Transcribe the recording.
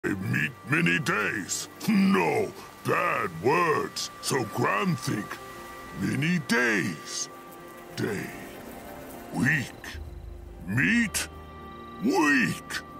Meet many days. No, bad words. So Grahm think many days. Day. Week. Meet. Week.